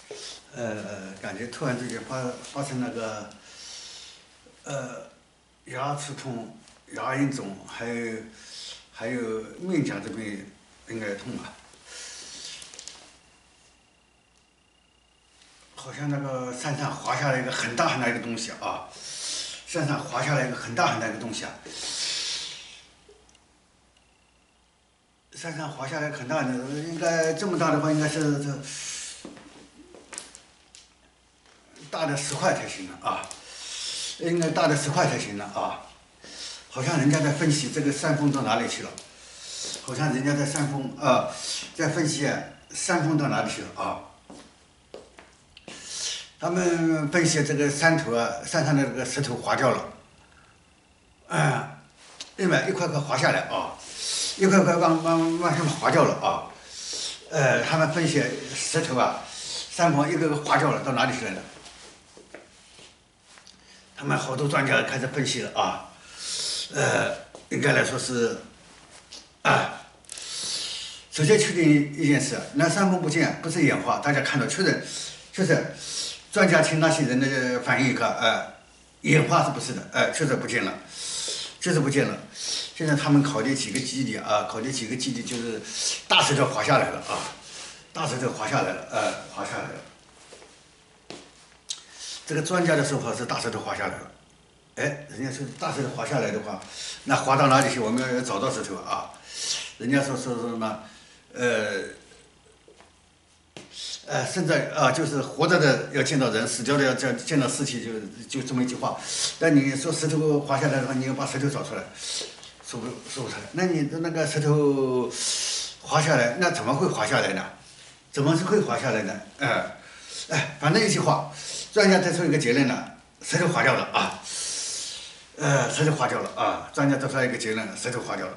感觉突然之间发生那个牙齿痛、牙龈肿，还有面颊这边应该痛啊，好像那个山上滑下来一个很大很大一个东西啊，山上滑下来一个很大很大一个东西啊。山上滑下来很大的，应该这么大的话，应该是大的10块才行了啊，应该大的10块才行了啊。好像人家在分析这个山峰到哪里去了，好像人家在山峰在分析山峰到哪里去了啊。他们分析这个山头山上的这个石头滑掉了，另外一块块滑下来啊。一块块往上面滑掉了啊，他们分析石头山坡一个个滑掉了，到哪里去了呢？他们好多专家开始分析了啊，应该来说是首先确定一件事，那山峰不见不是演化，大家看到确实，专家听那些人的反应演化是不是的？确实不见了，确实不见了。现在他们考虑几个基地就是大石头滑下来了啊，大石头滑下来了，滑下来了。这个专家的说法是大石头滑下来了，人家说大石头滑下来的话，那滑到哪里去？我们要找到石头啊。人家说什么？现在就是活着的要见到人，死掉的要见到尸体，就这么一句话。但你说石头滑下来的话，你要把石头找出来。说不出来，那你的那个石头滑下来，那怎么会滑下来呢？怎么是会滑下来呢？反正一句话，专家得出一个结论了，石头滑掉了啊，石头滑掉了啊，专家得出来一个结论，石头滑掉了，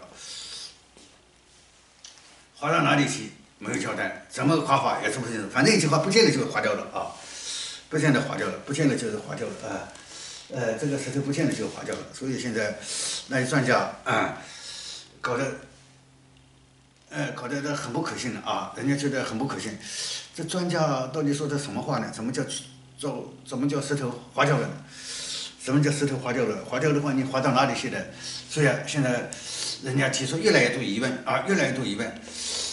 滑到哪里去没有交代，怎么滑也说不清楚，反正一句话，不见了就滑掉了啊，不见了滑掉了，不见了就是滑掉了啊。这个石头不见了就滑掉了，所以现在那些专家搞得很不可信的啊，人家觉得很不可信。这专家到底说的什么话呢？怎么叫石头滑掉了呢？什么叫石头滑掉了？滑掉的话，你滑到哪里去的？所以现在人家提出越来越多疑问啊，越来越多疑问。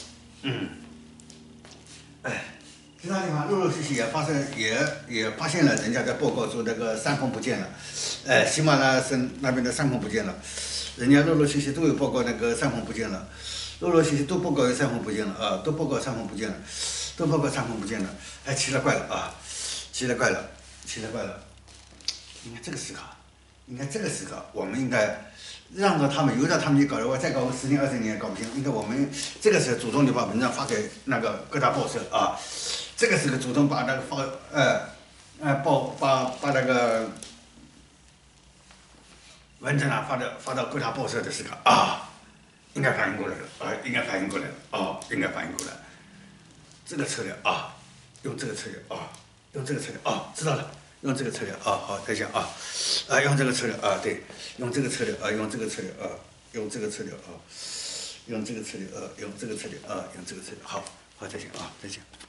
其他地方陆续也发现了，人家在报告说那个山峰不见了，喜马拉雅山那边的山峰不见了，人家陆续都有报告那个山峰不见了，陆续都报告山峰不见了啊，都报告山峰不见了，都报告山峰不见了，奇了怪了啊，奇了怪了。应该这个时刻，我们应该让着他们，由着他们去搞，再搞个10年20年搞不清，应该我们这个时候主动的把文章发给那个各大报社啊。这个时候主动把那个把那个文章发到各大报社的时候应该反应过来了应该反应过来了这个策略用这个策略知道了，用这个策略好，再讲用这个策略对，用这个策略用这个策略用这个策略用这个策略好，再讲再讲。